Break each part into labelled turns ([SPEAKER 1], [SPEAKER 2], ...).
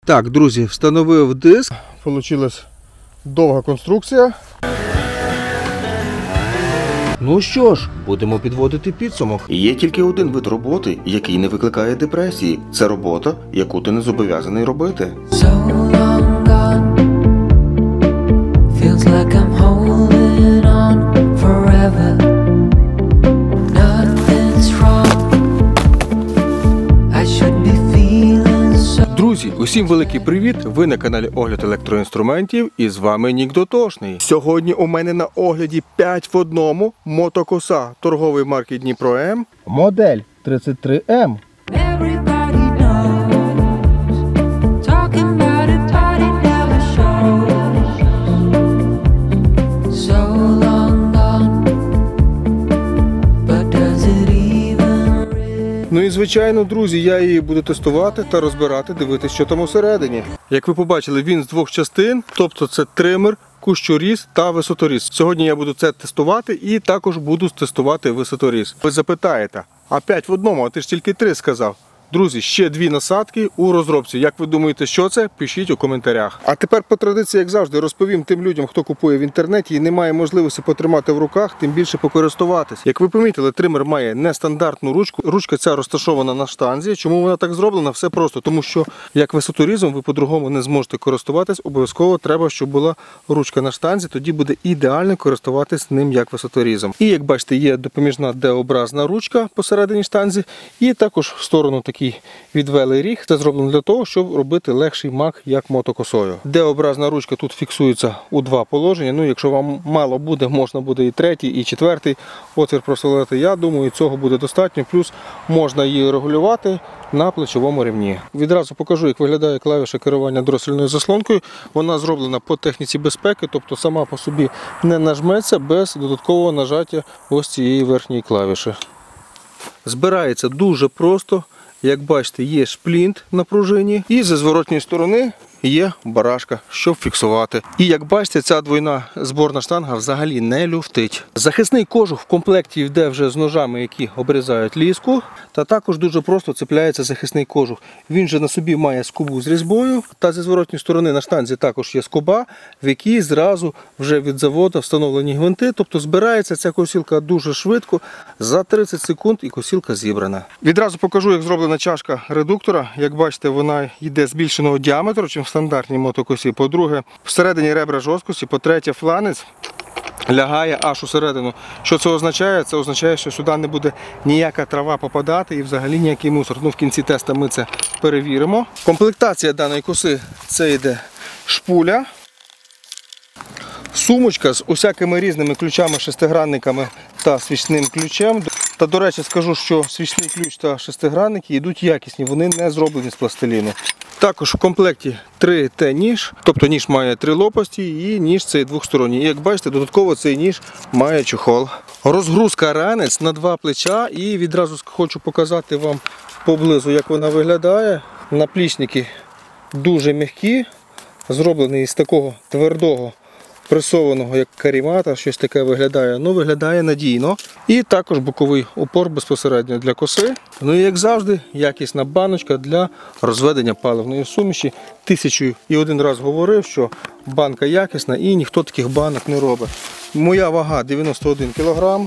[SPEAKER 1] Так, друзі, встановив диск. Получилась довга конструкція. Ну що ж, будемо підводити підсумок.
[SPEAKER 2] Є тільки один вид роботи, який не викликає депресії. Це робота, яку ти не зобов'язаний робити.
[SPEAKER 1] Друзі, усім великий привіт! Ви на каналі Огляд електроінструментів і з вами Нік Дотошний. Сьогодні у мене на огляді 5 в одному мотокоса торгової марки Дніпро М. Модель 33М. Ну і звичайно, друзі, я її буду тестувати та розбирати, дивитися, що там усередині. Як ви побачили, він з двох частин, тобто це тример, кущоріз та висоторіз. Сьогодні я буду це тестувати і також буду тестувати висоторіз. Ви запитаєте, а 5 в одному, а ти ж тільки 3 сказав. Друзі, ще 2 насадки у розробці. Як ви думаєте, що це? Пишіть у коментарях. А тепер по традиції, як завжди, розповім тим людям, хто купує в інтернеті і не має можливості потримати в руках, тим більше покористуватись. Як ви помітили, тример має нестандартну ручку. Ручка ця розташована на штанзі. Чому вона так зроблена? Все просто. Тому що, як висоторізом, ви по-другому не зможете користуватись. Обов'язково треба, щоб була ручка на штанзі. Тоді буде ідеально користуватись ним як висоторізом. І, як бачите, є допоміжна D-образна ручка посередині штанзі. І також в сторону такий відвелий ріг. Це зроблено для того, щоб робити легший мах як мотокосою. Д-образна ручка тут фіксується у 2 положення. Ну, якщо вам мало буде, можна буде і 3, і 4 отвір просверлити. Я думаю, цього буде достатньо. Плюс можна її регулювати на плечовому рівні. Відразу покажу, як виглядає клавіша керування дроссельною заслонкою. Вона зроблена по техніці безпеки, тобто сама по собі не нажметься без додаткового нажаття ось цієї верхньої клавіші. Збирається дуже просто. Як бачите, є шплінт на пружині і зі зворотньої сторони є барашка, щоб фіксувати. І як бачите, ця двойна зборна штанга взагалі не люфтить. Захисний кожух в комплекті йде вже з ножами, які обрізають ліску. Та також дуже просто цепляється захисний кожух. Він же на собі має скобу з різьбою. Та зі зворотньої сторони на штанзі також є скоба, в якій зразу вже від заводу встановлені гвинти. Тобто збирається ця косілка дуже швидко. За 30 секунд і косілка зібрана. Відразу покажу, як зроблена чашка редуктора. Як бачите, вона йде збільшеного діаметру, чим в стандартній мотокосі. По-друге, всередині ребра жорсткості. По-третє, фланець лягає аж усередину. Що це означає? Це означає, що сюди не буде ніяка трава попадати і взагалі ніякий мусор. Ну, в кінці тесту ми це перевіримо. Комплектація даної коси – це йде шпуля, сумочка з усякими різними ключами, шестигранниками та свічним ключем. Та, до речі, скажу, що свічний ключ та шестигранники йдуть якісні, вони не зроблені з пластиліну. Також в комплекті 3Т-ніж, тобто ніж має 3 лопасті і ніж цей двохсторонній. І як бачите, додатково цей ніж має чохол. Розгрузка ранець на 2 плеча і відразу хочу показати вам поблизу, як вона виглядає. Наплічники дуже м'які, зроблені із такого твердого пресованого, як карімата, щось таке виглядає, ну виглядає надійно. І також боковий упор безпосередньо для коси. Ну і як завжди, якісна баночка для розведення паливної суміші. 1001 раз говорив, що банка якісна і ніхто таких банок не робить. Моя вага 91 кг.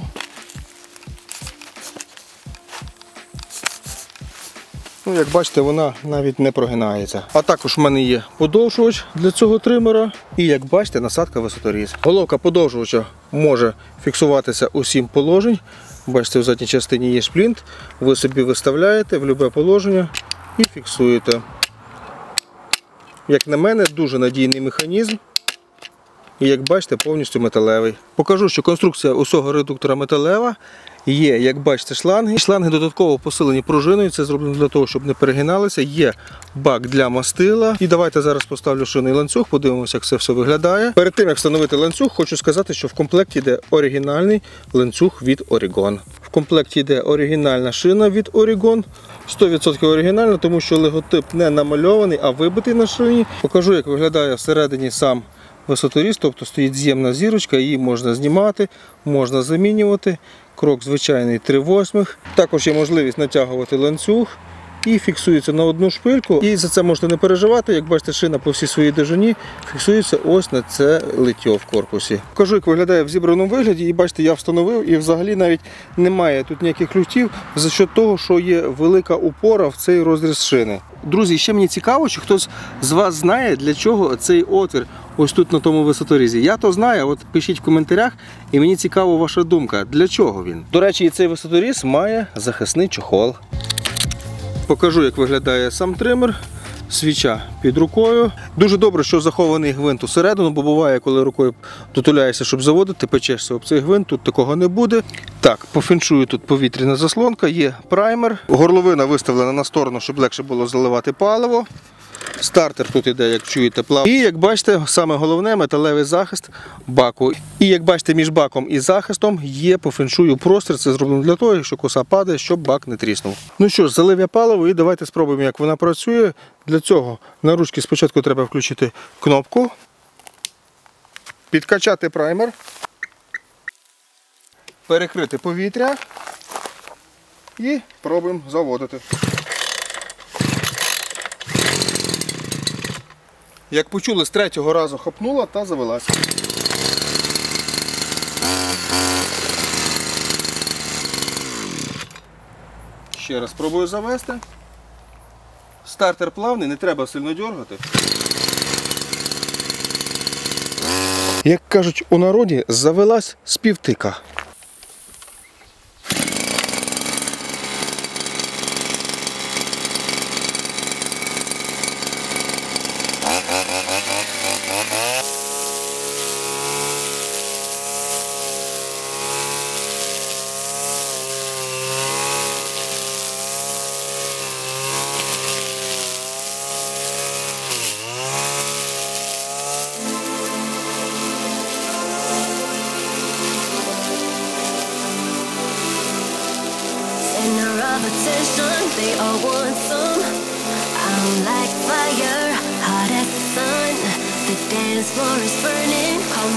[SPEAKER 1] Ну, як бачите, вона навіть не прогинається. А також в мене є подовжувач для цього тримера. І як бачите, насадка висоторіз. Головка подовжувача може фіксуватися у 7 положень. Бачите, в задній частині є шплінт. Ви собі виставляєте в будь-яке положення і фіксуєте. Як на мене, дуже надійний механізм. І як бачите, повністю металевий. Покажу, що конструкція усього редуктора металева. Є, як бачите, шланги. Шланги додатково посилені пружиною. Це зроблено для того, щоб не перегиналися. Є бак для мастила. І давайте зараз поставлю шинний ланцюг, подивимося, як це все виглядає. Перед тим, як встановити ланцюг, хочу сказати, що в комплекті йде оригінальний ланцюг від Oregon. В комплекті йде оригінальна шина від Oregon. 100% оригінальна, тому що логотип не намальований, а вибитий на шині. Покажу, як виглядає всередині сам висоторіз, тобто стоїть з'ємна зірочка, її можна знімати, можна замінювати. Крок звичайний 3/8. Також є можливість натягувати ланцюг і фіксується на одну шпильку. І за це можете не переживати. Як бачите, шина по всій своїй довжині фіксується ось на це лиття в корпусі. Покажу, як виглядає в зібраному вигляді. І бачите, я встановив, і взагалі навіть немає тут ніяких люфтів за що того, що є велика упора в цей розріз шини. Друзі, ще мені цікаво, чи хтось з вас знає, для чого цей отвір ось тут на тому висоторізі. Я то знаю, от пишіть в коментарях, і мені цікава ваша думка, для чого він. До речі, і цей висоторіз має захисний чохол. Покажу, як виглядає сам тример. Свіча під рукою. Дуже добре, що захований гвинт усередину, бо буває, коли рукою дотуляєшся, щоб заводити, печешся об цей гвинт, тут такого не буде. Так, по феншую тут повітряна заслонка, є праймер. Горловина виставлена на сторону, щоб легше було заливати паливо. Стартер тут іде, як чуєте, плав. І, як бачите, саме головне, металевий захист баку. І, як бачите, між баком і захистом є по феншую простір. Це зроблено для того, якщо коса падає, щоб бак не тріснув. Ну що ж, залив я паливо і давайте спробуємо, як вона працює. Для цього на ручці спочатку треба включити кнопку, підкачати праймер, перекрити повітря і пробуємо заводити. Як почули, з третього разу хапнула та завелася. Ще раз спробую завести. Стартер плавний, не треба сильно дергати. Як кажуть у народі, завелась з півтика.
[SPEAKER 3] Center of attention, they all want some. I'm like fire, hot as the sun. The dance floor is burning, call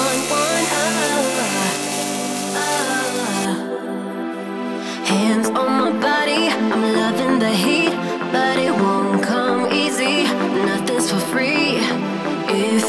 [SPEAKER 3] 911. Hands on my body, I'm loving the heat, but it won't come easy. Nothing's for free. If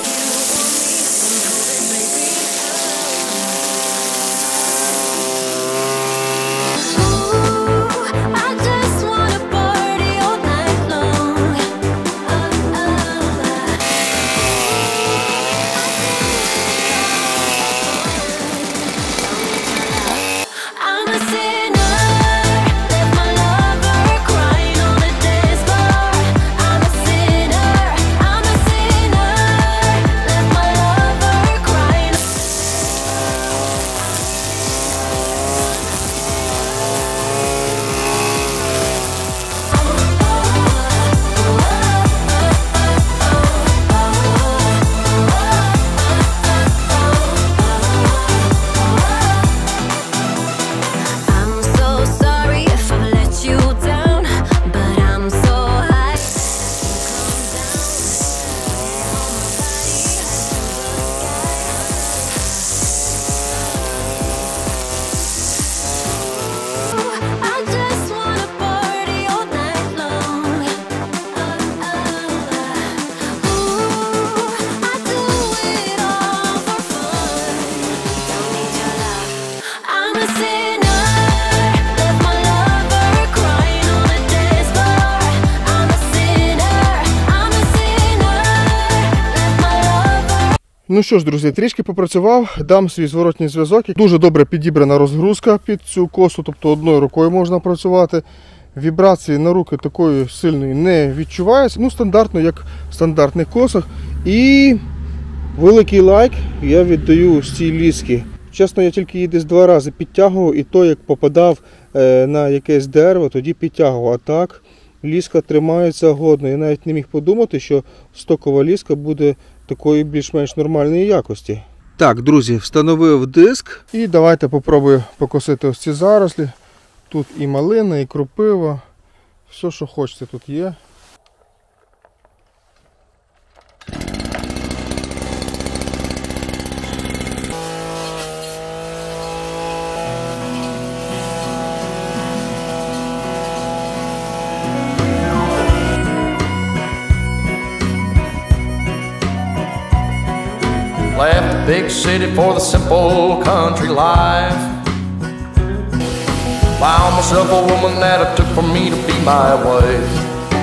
[SPEAKER 1] Ну що ж, друзі, трішки попрацював, дам свій зворотній зв'язок. Дуже добре підібрана розгрузка під цю косу, тобто одною рукою можна працювати. Вібрації на руки такої сильної не відчуваються. Ну, стандартно, як в стандартних косах. І великий лайк я віддаю ось цій лісці. Чесно, я тільки її десь 2 рази підтягував, і то, як попадав на якесь дерево, тоді підтягував. А так, ліска тримається годно. Я навіть не міг подумати, що стокова ліска буде такої більш-менш нормальної якості. Так, друзі, встановив диск. І давайте попробую покосити ось ці зарослі. Тут і малина, і кропива. Все, що хочете, тут є.
[SPEAKER 4] Left the big city for the simple country life. Found myself a woman that it took for me to be my wife.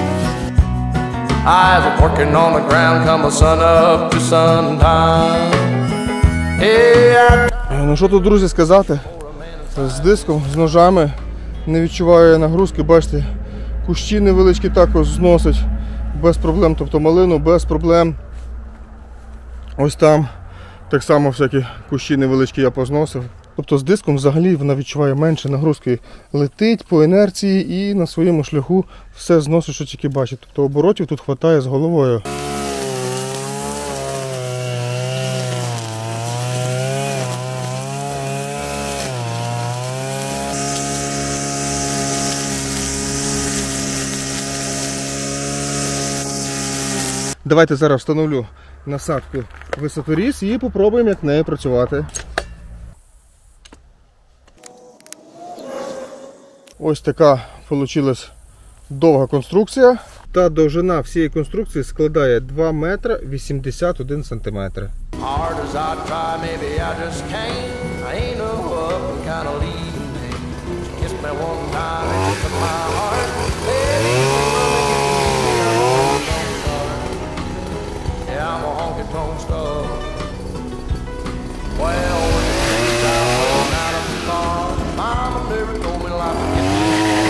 [SPEAKER 4] I was working on the ground, coming sun up to sundown. Yeah,
[SPEAKER 1] Ну що тут, друзі, сказати? З диском, з ножами не відчуваю нагрузки. Бачите, кущі невеличкі також зносить без проблем, тобто малину без проблем. Ось там так само всякі кущі невеличкі я позносив. Тобто з диском взагалі вона відчуває менше нагрузки. Летить по інерції і на своєму шляху все зносить, що тільки бачить. Тобто оборотів тут вистачає з головою. Давайте зараз встановлю насадку висоторіз і попробуємо, як нею працювати. Ось така вийшла довга конструкція. Та довжина всієї конструкції складає 2 метри 81 сантиметр.
[SPEAKER 4] hard as I try, maybe I just can't. I ain't no up and kind of leading me. She kissed me one time and it took my heart. Baby, yeah, I'm a honky-tonk star. Well, when the days I went out of the car, Mama never told me life would get me.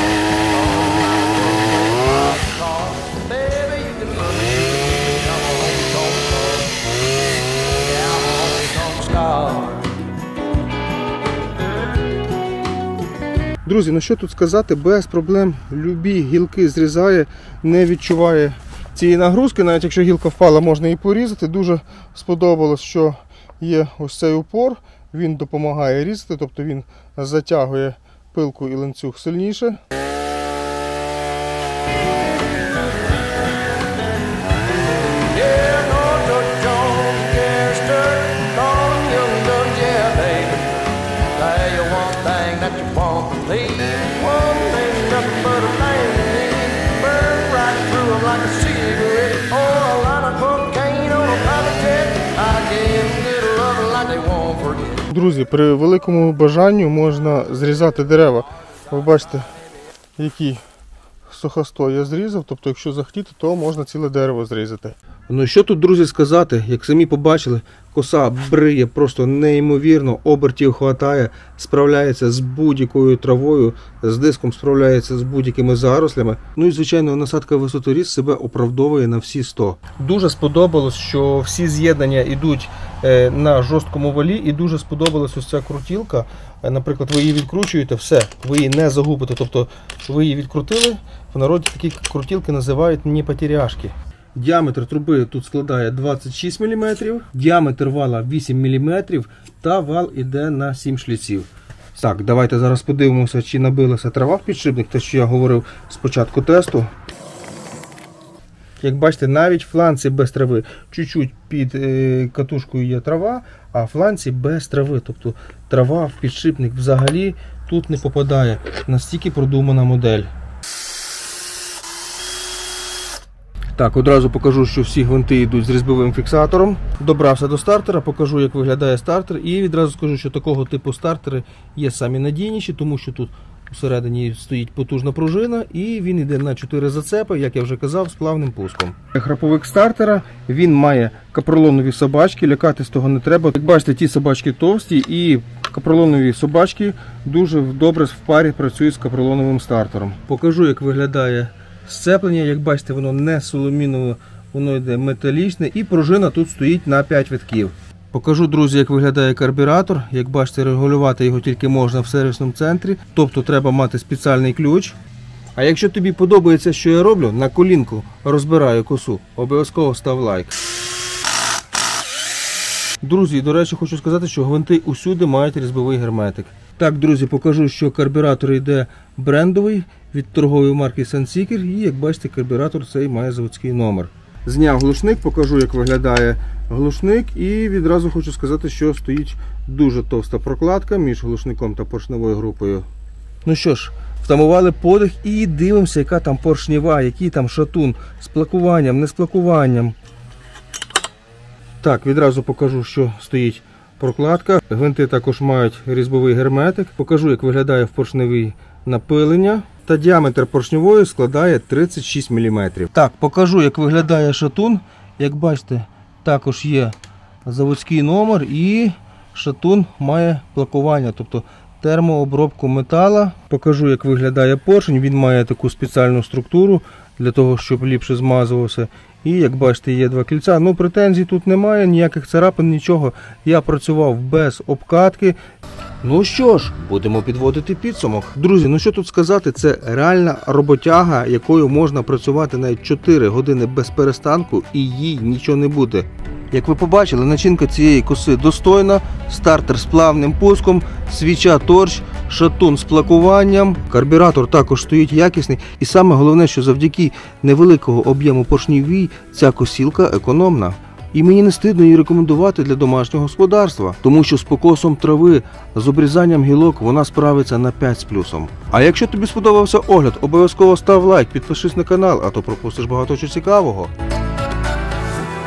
[SPEAKER 4] Baby, you can love me, I'm a honky-tonk star. Yeah, I'm a honky-tonk star.
[SPEAKER 1] Друзі, ну що тут сказати, без проблем любі гілки зрізає, не відчуває цієї нагрузки. Навіть якщо гілка впала, можна її порізати. Дуже сподобалось, що є ось цей упор, він допомагає різати, тобто він затягує пилку і ланцюг сильніше.
[SPEAKER 4] Yeah, no George Jones, Chester, Colin Young Guns, yeah, baby. Tell you one thing that you won't believe. One thing's nothing but a thing to me. Burn right through 'em like a cigarette. Or a line of cocaine on a private jet. I give 'em good loving like they won't forget.
[SPEAKER 1] Друзі, при великому бажанні можна зрізати дерева. Ви бачите, який сухостой я зрізав, тобто якщо захотіти, то можна ціле дерево зрізати. Ну що тут, друзі, сказати, як самі побачили, коса бриє просто неймовірно, обертів хватає, справляється з будь-якою травою, з диском справляється з будь-якими зарослями. Ну і, звичайно, насадка висоторіз себе оправдовує на всі 100. Дуже сподобалось, що всі з'єднання йдуть на жорсткому валі, і дуже сподобалась ось ця крутілка. Наприклад, ви її відкручуєте, все, ви її не загубите, тобто ви її відкрутили, в народі такі крутілки називають не потеряшки. Діаметр труби тут складає 26 мм, діаметр вала 8 мм та вал іде на 7 шліців. Так, давайте зараз подивимося, чи набилася трава в підшипник, те, що я говорив спочатку тесту. Як бачите, навіть фланці без трави. Чуть-чуть під катушкою є трава, а фланці без трави. Тобто трава в підшипник взагалі тут не попадає. Настільки продумана модель. Так, одразу покажу, що всі гвинти йдуть з різьбовим фіксатором. Добрався до стартера, покажу, як виглядає стартер. І відразу скажу, що такого типу стартери є самі надійніші, тому що тут всередині стоїть потужна пружина і він йде на 4 зацепи, як я вже казав, з плавним пуском. Храповик стартера, він має капролонові собачки, лякатись того не треба. Як бачите, ті собачки товсті і капролонові собачки дуже добре в парі працюють з капролоновим стартером. Покажу, як виглядає сцеплення. Як бачите, воно не соломінове, воно йде металічне і пружина тут стоїть на 5 витків. Покажу, друзі, як виглядає карбюратор. Як бачите, регулювати його тільки можна в сервісному центрі, тобто треба мати спеціальний ключ. А якщо тобі подобається, що я роблю, на колінку розбираю косу, обов'язково став лайк. Друзі, до речі, хочу сказати, що гвинти усюди мають різьбовий герметик. Так, друзі, покажу, що карбюратор йде брендовий від торгової марки Sunseeker, і як бачите, карбюратор цей має заводський номер. Зняв глушник, покажу, як виглядає глушник, і відразу хочу сказати, що стоїть дуже товста прокладка між глушником та поршневою групою. Ну що ж, втамували подих і дивимося, яка там поршнева, який там шатун, з плакуванням, не з плакуванням. Так, відразу покажу, що стоїть прокладка. Гвинти також мають різьбовий герметик. Покажу, як виглядає поршневий напилення. Та діаметр поршневої складає 36 мм. Так, покажу, як виглядає шатун. Як бачите, також є заводський номер і шатун має плакування, тобто термообробку метала. Покажу, як виглядає поршень. Він має таку спеціальну структуру для того, щоб ліпше змазувався. І, як бачите, є два кільця. Ну, претензій тут немає, ніяких царапин, нічого. Я працював без обкатки. Ну що ж, будемо підводити підсумок. Друзі, ну що тут сказати, це реальна роботяга, якою можна працювати навіть 4 години без перестанку і їй нічого не буде. Як ви побачили, начинка цієї коси достойна, стартер з плавним пуском, свіча торч, шатун з плакуванням, карбюратор також стоїть якісний. І саме головне, що завдяки невеликого об'єму поршнів вій ця косілка економна. І мені не стидно її рекомендувати для домашнього господарства, тому що з покосом трави, з обрізанням гілок вона справиться на 5 з плюсом. А якщо тобі сподобався огляд, обов'язково став лайк, підпишись на канал, а то пропустиш багато чого цікавого.